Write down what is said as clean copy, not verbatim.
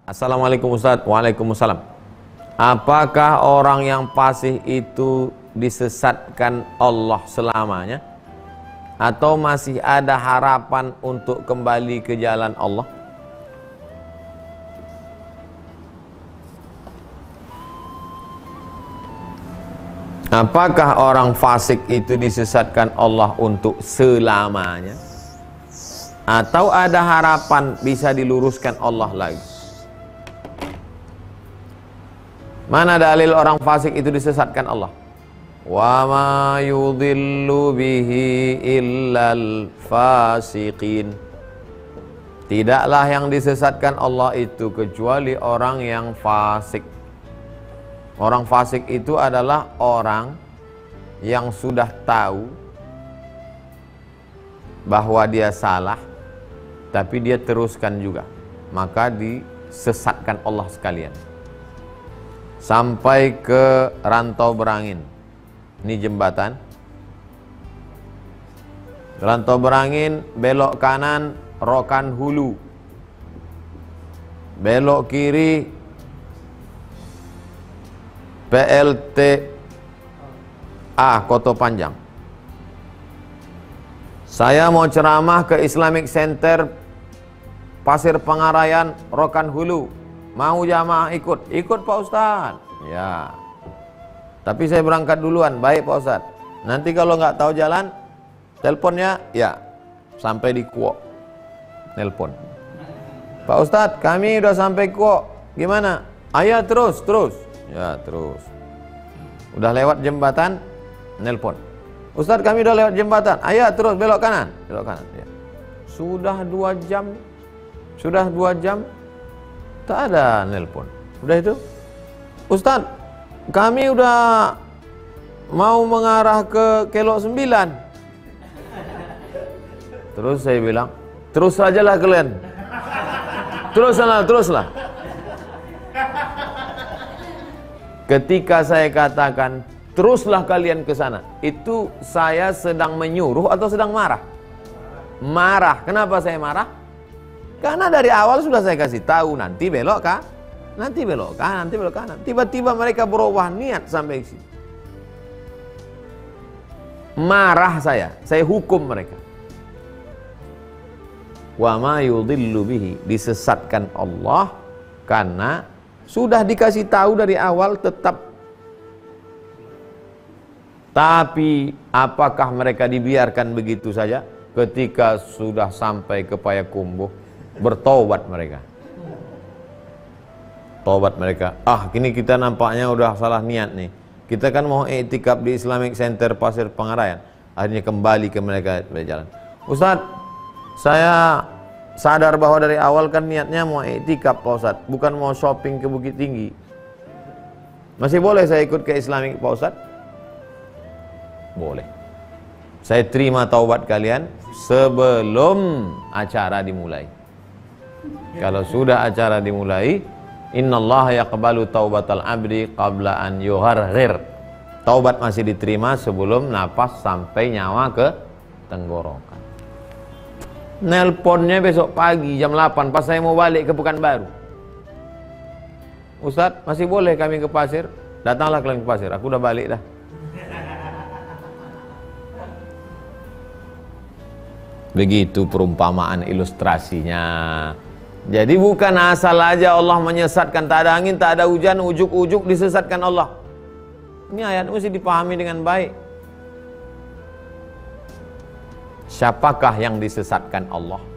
Assalamualaikum Ustaz. Waalaikumsalam. Apakah orang yang fasik itu disesatkan Allah selamanya? Atau masih ada harapan untuk kembali ke jalan Allah? Apakah orang fasik itu disesatkan Allah untuk selamanya? Atau ada harapan bisa diluruskan Allah lagi? Mana dalil orang fasik itu disesatkan Allah? Wa ma yudhillu bihi illal fasiqin. Tidaklah yang disesatkan Allah itu kecuali orang yang fasik. Orang fasik itu adalah orang yang sudah tahu bahwa dia salah, tapi dia teruskan juga, maka disesatkan Allah sekalian. Sampai ke Rantau Berangin. Ini jembatan. Rantau Berangin, belok kanan Rokan Hulu. Belok kiri PLTA Koto Panjang. Saya mau ceramah ke Islamic Center Pasir Pengarayan Rokan Hulu. Mau jamaah ikut? Ikut Pak Ustadz. Ya. Tapi saya berangkat duluan. Baik Pak Ustadz. Nanti kalau nggak tahu jalan, teleponnya ya sampai di Kuok. Nelpon. Pak Ustadz, kami udah sampai Kuok. Gimana? Ayah terus. Ya terus. Udah lewat jembatan, nelpon. Ustadz, kami udah lewat jembatan. Ayah terus belok kanan. Belok kanan. Ya. Sudah 2 jam. Tak ada nelpon. Udah itu, Ustadz, kami udah mau mengarah ke Kelok 9. Terus saya bilang, terus sajalah kalian. Teruslah. Ketika saya katakan, teruslah kalian ke sana, itu saya sedang menyuruh atau sedang marah? Marah. Kenapa saya marah? Karena dari awal sudah saya kasih tahu nanti belok kanan. Tiba-tiba mereka berubah niat sampai sini. Marah saya hukum mereka. Wa ma yudhillu bihi, disesatkan Allah karena sudah dikasih tahu dari awal tetap. Tapi apakah mereka dibiarkan begitu saja? Ketika sudah sampai ke Payakumbuh, bertobat mereka. Tobat mereka. Kini kita nampaknya udah salah niat nih. Kita kan mau iktikaf di Islamic Center Pasir Pengarayan. Akhirnya kembali ke mereka berjalan. Ustadz, saya sadar bahwa dari awal kan niatnya mau iktikaf Pak Ustadz, bukan mau shopping ke Bukit Tinggi. Masih boleh saya ikut ke Islamic Pak Ustadz? Boleh. Saya terima taubat kalian sebelum acara dimulai. Kalau sudah acara dimulai, innallaha yaqbalu taubatal abdi qabla an yuharrir. Taubat masih diterima sebelum napas sampai nyawa ke tenggorokan. Nelponnya besok pagi jam 8 pas saya mau balik ke Pekanbaru. Ustadz, masih boleh kami ke pasir? Datanglah kalian ke pasir, aku udah balik dah. Begitu perumpamaan ilustrasinya. Jadi bukan asal aja Allah menyesatkan, tak ada angin, tak ada hujan, ujuk-ujuk disesatkan Allah. Ini ayat mesti dipahami dengan baik. Siapakah yang disesatkan Allah?